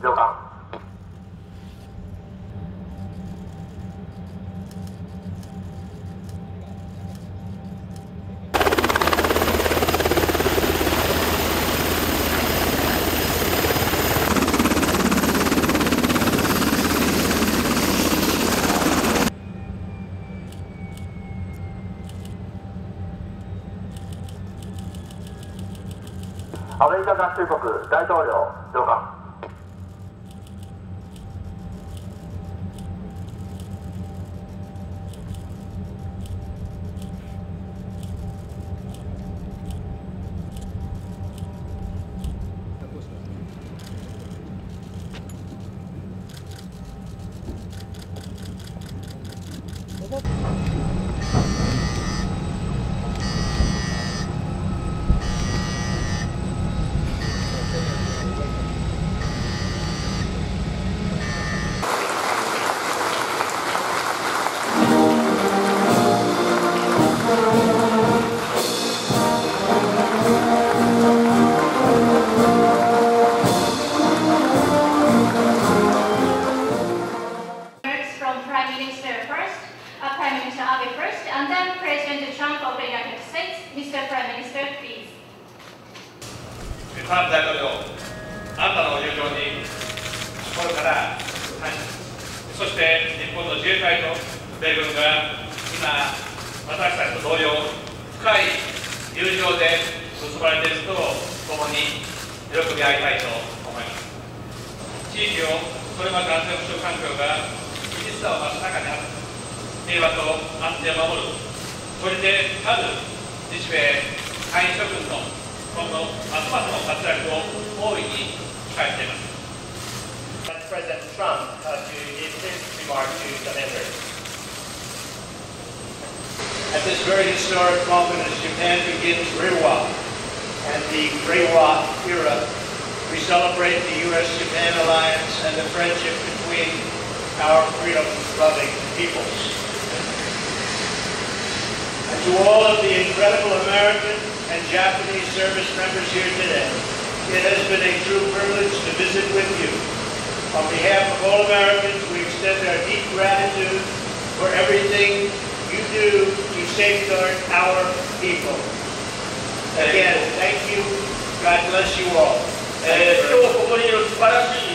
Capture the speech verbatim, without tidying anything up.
上官。アメリカ合衆国大統領上官。 Prime Minister first, uh, Prime Minister Abe first, and then President Trump of the United States. Mister Prime Minister, please. トランプ大統領、あなたの友情に心から感謝。そして日本の自衛隊と米軍が今、私たちと同様、深い友情で結ばれていることを共に喜び合いたいと思います。地域をこれまで安全保障環境が厳しさを増す中にある平和と安全を守る、それである日米海軍諸軍の今後ますますの活躍を大いに期待しています。 President Trump uh, to give his remark to the members. At this very historic moment as Japan begins Reiwa and the Reiwa era, we celebrate the U S Japan alliance and the friendship between our freedom-loving peoples. And to all of the incredible American and Japanese service members here today, it has been a true privilege to visit with you. On behalf of all Americans, we extend our deep gratitude for everything you do to safeguard our people. Again, thank you. God bless you all. えー、今日ここにいる素晴らしい